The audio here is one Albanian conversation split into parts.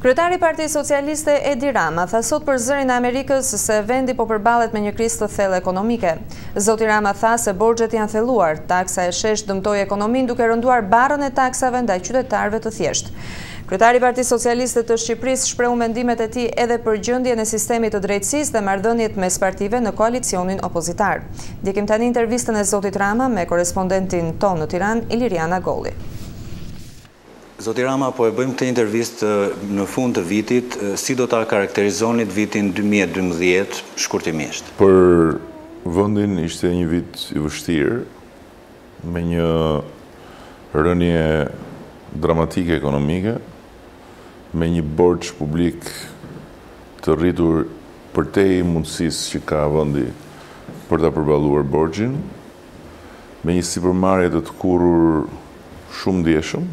Kryetari i Partisë Socialiste Edi Rama tha sot për Zërin e Amerikës se vendi po përballet me një krizë të thellë ekonomike. Zoti Rama tha se borxhet janë thelluar, taksa e shesh dëmtoi ekonominë duke rënduar barrën e taksave ndaj qytetarëve të thjeshtë. Kryetari i Partisë Socialiste të Shqipërisë shprehu mendimet e tij edhe për gjendjen e sistemit të drejtësisë dhe marrëdhëniet mes partive në koalicionin opozitar. Ndjekim tani intervistën e zotit Rama me korespondentin tonë në Tiranë, Iliriana Golli. Zoti Rama, po e bëjmë këtë intervistë në fund të vitit, si do ta karakterizonit vitin 2012 shkurtimisht? Për vendin ishte një vit i vështirë, me një rënje dramatike ekonomike, me një borxh publik të rritur përtej mundësisë që ka vendi për ta përballuar borxhin, me një sipërmarrje të tkurrur shumë ndjeshëm,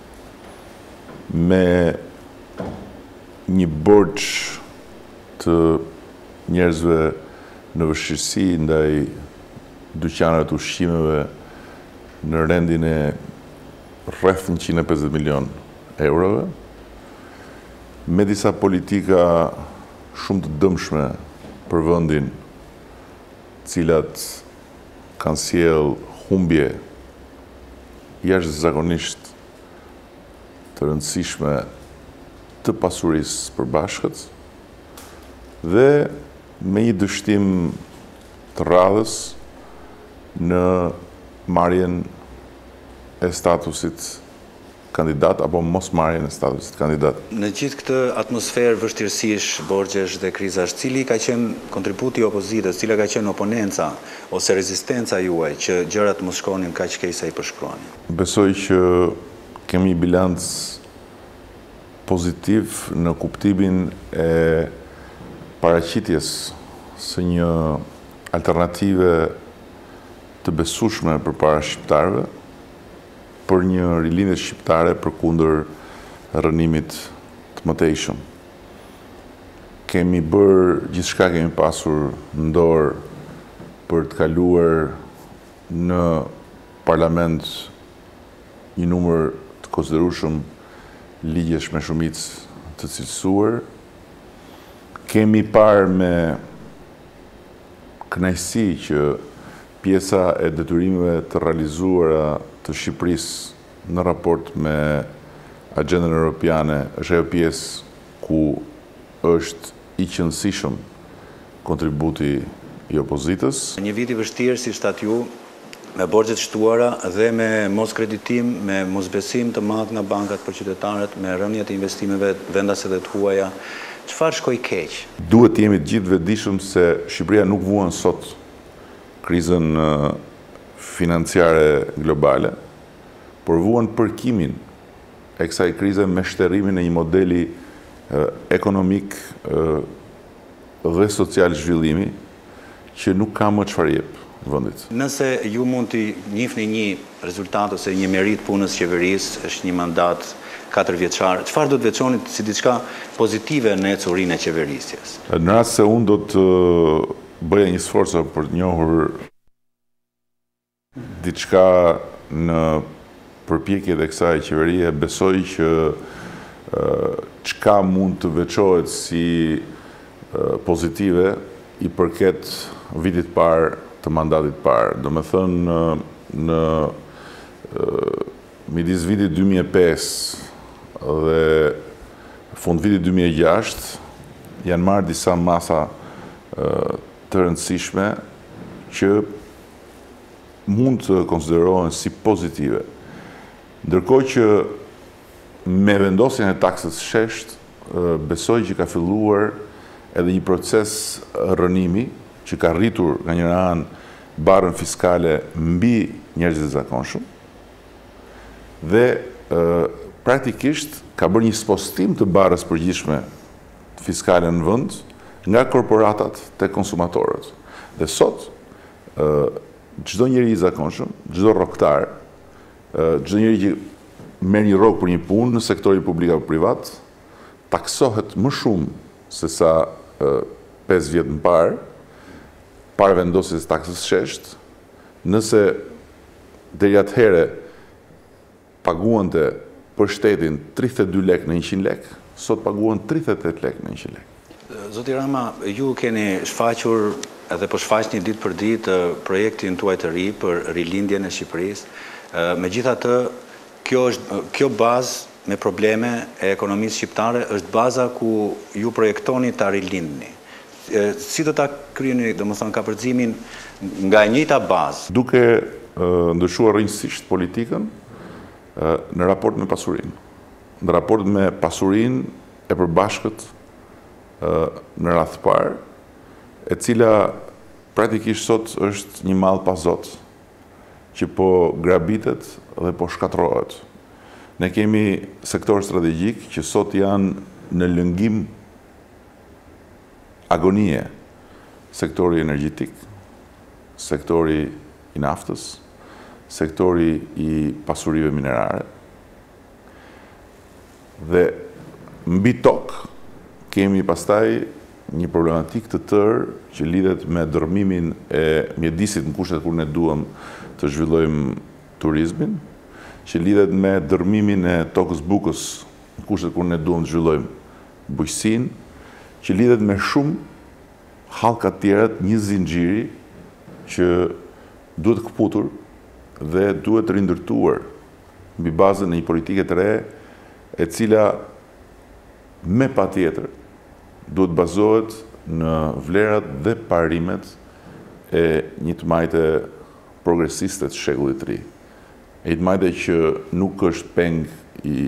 me një borxh të njerëzve në vështirësi ndaj dyqaneve të ushqimeve në rendin e rreth 150 milion eurove, me disa politika shumë të dëmshme për vendin, cilat kanë sjell humbje jashtëzakonisht të rëndësishme të pasurisë së përbashkët dhe me një dështim të radhës në marrjen e statusit kandidat apo mos marrjen e statusit kandidat. Në gjithë këtë atmosferë vështirësish, borxhesh dhe krizash, cili ka qenë kontributi i opozitës, cila ka qenë oponenca ose rezistenca juaj që gjërat mos shkonin kaq keq sa i përshkruani? Besoj që kemi një bilanc pozitiv në kuptimin e paraqitjes së një alternative të besueshme përpara shqiptarëve për një rilindje shqiptare përkundër rënimit të mëtejshëm. Kemi bërë gjithçka kemi pasur në dorë për të kaluar në parlament një numër të konsiderueshëm ligjesh me shumicë të cilësuar. Kemi parë me kënaqësi që pjesa e detyrimeve të realizuara të Shqipërisë në raport me agendën europiane është ajo pjesë ku është i qëndësishëm kontributi i opozitës. Një vit i vështirë si shtat ju, me borxhet shtuara dhe me mos kreditim, me mosbesim të madh nga bankat për qytetarët, me rënje të investimeve vendase dhe të huaja, çfarë shkoi keq? Duhet të jemi të gjithë vetëdijshëm se Shqipëria nuk vuan sot krizën financiare globale, por vuan përkimin e kësaj krize me shterrimin e një modeli ekonomik dhe social zhvillimi që nuk ka më çfarë jep vendit. Nëse ju mund të njihni një rezultat ose një merit punës qeverisë, është një mandat 4 vjeçar, çfarë do të veçonit si diçka pozitive në ecurinë e qeverisjes? Në rast se unë do të bëja një sforcë për të njohur diçka në përpjekjet e kësaj qeverie, besoj që çka mund të veçohet si pozitive i përket vitit parë të mandatit parë. Do me thënë, në midis vitit 2005 dhe fund vitit 2006 janë marrë disa masa të rëndësishme që mund të konsiderohen si pozitive. Ndërkohë që me vendosjen e taksës shesht, besoj që ka filluar edhe një proces rënimi që ka rritur nga njëra anë barën fiskale mbi njerëzit e zakonshëm dhe praktikisht ka bërë një spostim të barës përgjithshme fiskale në vend nga korporatat te konsumatorët. Dhe sot çdo njeri i zakonshëm, çdo rrogtar, çdo njeri që merr një rrogë për një punë në sektorin publik apo privat, taksohet më shumë se sa 5 vjet më parë, para vendosjes taksës shesht, nëse deri atëherë paguante për shtetin 32 lek në 100 lek, sot paguhen 38 lek me 100 lek. Zoti Rama, ju keni shfaqur edhe po shfaqni ditë për ditë projektin tuaj të ri për rilindjen e Shqipërisë. Megjithatë, kjo bazë me probleme e ekonomisë shqiptare është baza ku ju projektoni ta rilindni. Si do ta kryeni, domethënë, kapërcimin nga e njëjta bazë? Duke ndryshuar rrënjësisht politikën në raport me pasurinë. Në raport me pasurinë e përbashkët në radhë parë, e cila praktikisht sot është një mall pa zot, që po grabitet dhe po shkatrohet. Ne kemi sektor strategjik që sot janë në lëngim agonie, sektori energjetik, sektori i naftës, sektori i pasurive minerare, dhe mbi tokë kemi pastaj një problematik të tërë që lidhet me dërmimin e mjedisit në kushtet kur ne duam të zhvillojmë turizmin, që lidhet me dërmimin e tokës bukës në kushtet kur ne duam të zhvillojmë bujqësinë, që lidhet me shumë hallka të tjera, një zinxhiri që duhet kputur dhe duhet rindërtuar mbi bazën e një politike të re, e cila me patjetër duhet bazohet në vlerat dhe parimet e një të majte progresiste të shekullit të ri. E një të majte që nuk është peng i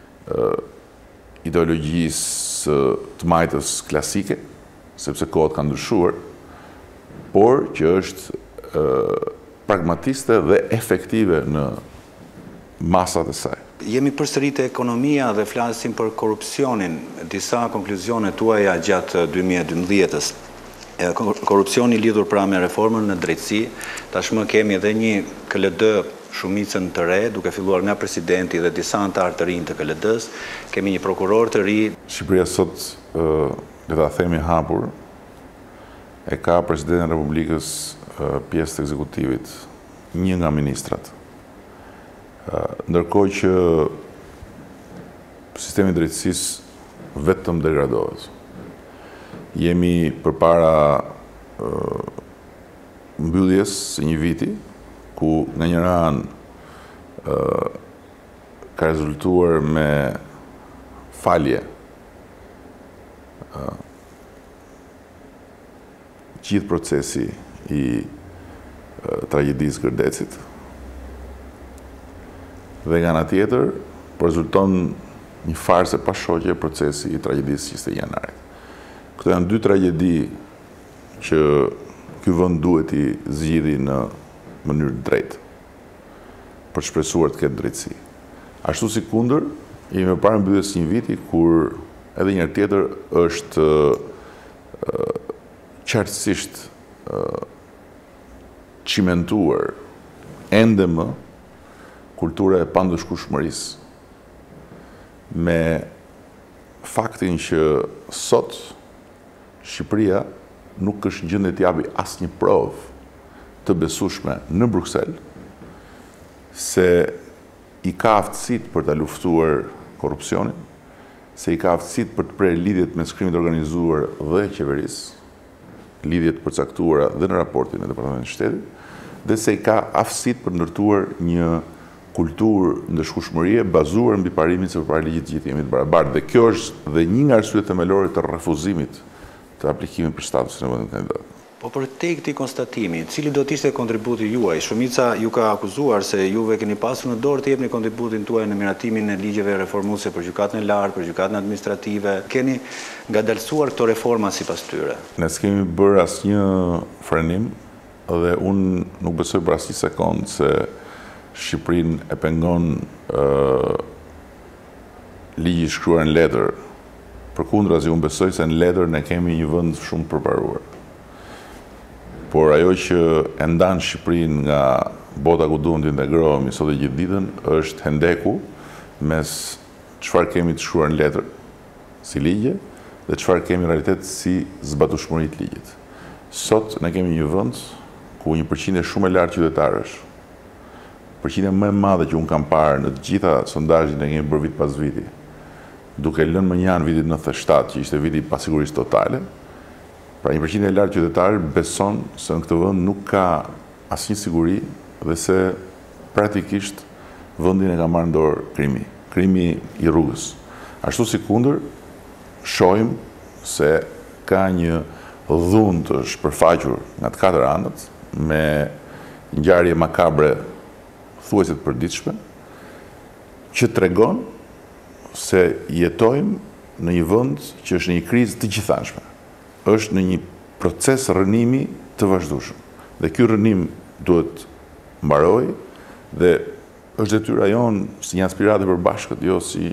ideologjisë të majtës klasike, sepse kohët kanë ndryshuar, por që është pragmatiste dhe efektive në masat e saj. Jemi përsëri te ekonomia dhe flasim për korrupsionin. Disa konkluzione tuaja gjatë 2012-s. Korrupsioni lidhur pra me reformën në drejtësi. Tashmë kemi edhe një KLD shumicën të re, duke filluar nga presidenti dhe disa antarë të rinj të KLD-s. Kemi një prokuror të ri. Shqipëria sot, le ta themi hapur, e ka presidentin e Republikës pjesë të ekzekutivit, një nga ministrat. Ndërkohë që sistemi i drejtësisë vetëm degradohet. Jemi përpara mbylljes së një viti, ku nga njëra anë ka rezultuar me falje gjithë procesi i tragjedisë Gërdecit, dhe nga ana tjetër, rezulton një farsë e pashoqe procesi i tragjedisë 21 janarit. Këto janë dy tragjedi që ky vend duhet i zgjidhë në mënyrë drejtë, për të shpresuar të ketë drejtësi. Ashtu si kundër, jemi përpara mbylljes së një viti kur edhe një herë tjetër është qartësisht cimentuar ende më kultura e pandëshkueshmërisë, me faktin që sot Shqipëria nuk është në gjendje të japë asnjë provë të besueshme në Bruksel se i ka aftësitë për ta luftuar korrupsionin, se i ka aftësitë për të prerë lidhjet mes krimit të organizuar dhe qeverisë, lidhjet përcaktuara dhe në raportin e Departamentit të Shtetit, dhe se i ka aftësitë për ndërtuar një kulturë ndëshkueshmërie bazuar mbi parimin se përpara ligjit të gjithë jemi të barabartë. Dhe kjo është dhe një nga arsyet themelore të refuzimit të aplikimit për statusin e vendit kandidat. Po për te këtij konstatimi, cili do të ishte kontributi juaj? Shumica ju ka akuzuar se juve keni pasur në dorë të jepni kontributin tuaj në miratimin e ligjeve reformuese për gjykatën e lartë, për gjykatën administrative. Keni ngadalësuar këto reforma sipas tyre? Ne s'kemi bërë asnjë frenim dhe unë nuk besoj për asnjë sekond se Shqipërinë e pengon ligji i shkruar në letër. Përkundrazi, unë besoj se në letër ne kemi një vend shumë përparuar. Por ajo që e ndan Shqipërinë nga bota ku duam të integrohemi sot e gjithë ditën është hendeku mes çfarë kemi të shkruar në letër si ligje dhe çfarë kemi në realitet si zbatueshmëri të ligjit. Sot ne kemi një vend ku një përqindje shumë e lartë qytetarësh, përqindja më e madhe që unë kam parë në të gjitha sondazhet që kemi bërë vit pas viti, duke lënë më një anë vitit 97, që ishte viti i pasigurisë totale, pra 1% e lartë qytetarë beson se në këtë vend nuk ka asnjë siguri dhe se praktikisht vendin e ka marrë në dorë krimi i rrugës. Ashtu si kundër, shohim se ka një dhunë të shpërfaqur nga të katër anët me ngjarje makabre thuajse të përditshme, që tregon se jetojmë në një vend që është në një krizë të gjithanshme. Është në një proces rënimi të vazhdueshëm. Dhe ky rënim duhet mbarojë dhe është detyra jonë si një aspiratë e përbashkët, jo si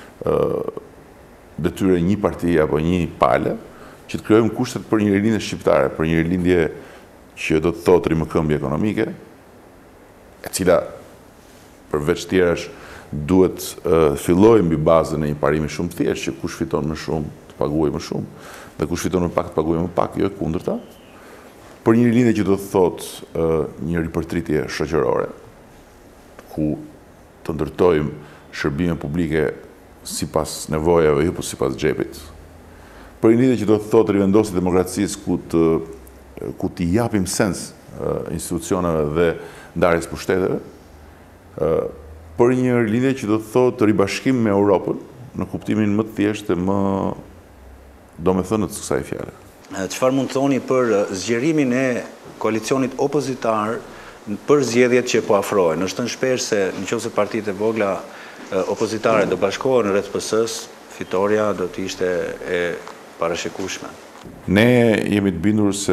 detyrë një parti apo një pale, që të krijojmë kushtet për një rilindje shqiptare, për një rilindje që do të thotë rimëkëmbje ekonomike, e cila përveç tjerash duhet fillojë mbi bazën e një parimi shumë të thjeshtë, që kush fiton më shumë të paguajë më shumë, dhe kush fiton më pak të paguajë më pak, jo e kundërta, për një rilindje që do të thotë një ripërtritje shoqërore, ku të ndërtojmë shërbime publike sipas nevojave, jo po sipas xhepit. Për një lidhje që do të thotë rivendosje demokracisë ku t'i japim sens institucioneve dhe ndarjes pushteteve, për një lidhje që do të thotë ribashkim me Europën në kuptimin më të thjeshtë dhe më domethënët të kësaj fjale. Çfarë mund të thoni për zgjerimin e koalicionit opozitar për zgjedhjet që po afrohen? Është thënë shpesh se nëse partitë e vogla opozitare do bashkohen rreth PS-s, fitoria do të ishte e parashikueshme. Ne jemi të bindur se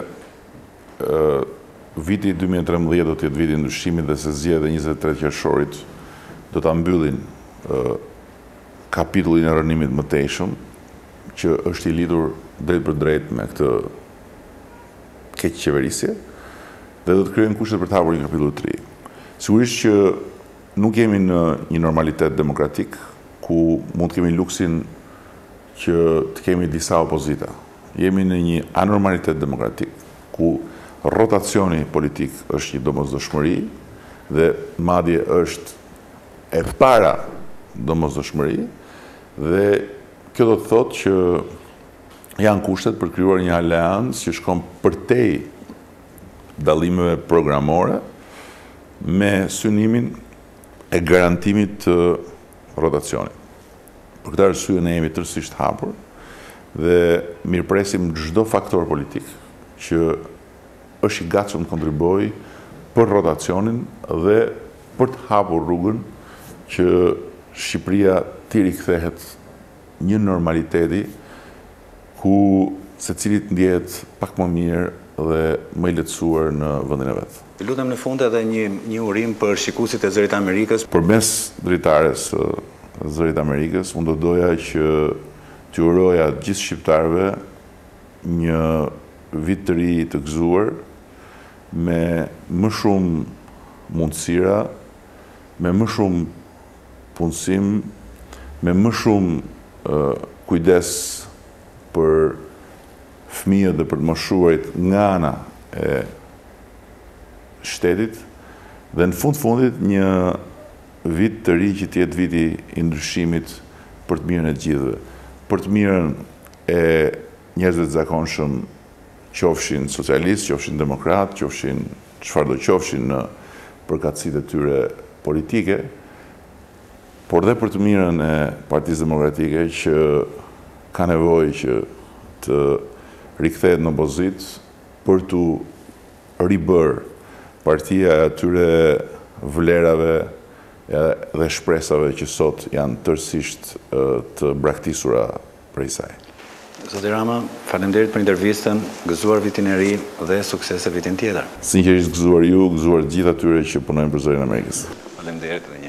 viti 2013 do të jetë viti i ndryshimit dhe se zgjedhjet e 23 qershorit do ta mbyllin kapitullin e rënimit më tejshëm, që është i lidhur drejt për drejt me këtë keq qeverisje, dhe do të krijojmë kushtet për të hapur një kapitull të ri. Sigurisht që nuk jemi në një normalitet demokratik ku mund të kemi luksin që të kemi disa opozita. Jemi në një anormalitet demokratik ku rotacioni politik është një domosdoshmëri dhe madje është e para domosdoshmëri, dhe kjo do të thotë që janë kushtet për krijuar një aleancë që shkon përtej dallimeve programore me synimin e garantimit të rotacionit. Për këtë arsye ne jemi tërësisht hapur dhe mirëpresim çdo faktor politik që është i gatshëm të kontribuojë për rotacionin dhe për të hapur rrugën që Shqipëria të rikthehet një normaliteti ku secilit ndjehet pak më mirë dhe më i lehtësuar në vendin e vet. Lutem në fund edhe një urim për shikuesit e Zërit Amerikës. Përmes dritares Zërit Amerikës, unë do doja që t'ju uroja gjithë shqiptarëve një vit të ri të gëzuar me më shumë mundësira, me më shumë punësim, me më shumë kujdes për fëmijët dhe për të moshuarit nga ana e shtetit, dhe në fundit një vit të ri që t'jetë viti i ndryshimit për të mirën e gjithëve, për të mirën e njerëzve të zakonshëm, qofshin socialist, qofshin demokrat, qofshin çfarë do qofshin në përkatësitë e tyre politike, por dhe për të mirën e Partisë Demokratike që ka nevojë që të rikthehet në opozit për të ribër partia e atyre vlerave dhe shpresave që sot janë tërësisht të braktisura prej saj. Zoti Rama, faleminderit për intervistën, gëzuar vitin e ri dhe suksese vitin tjetër. Sinqerisht gëzuar ju, gëzuar gjithë atyre që punojnë për Zërin e Amerikës. Faleminderit.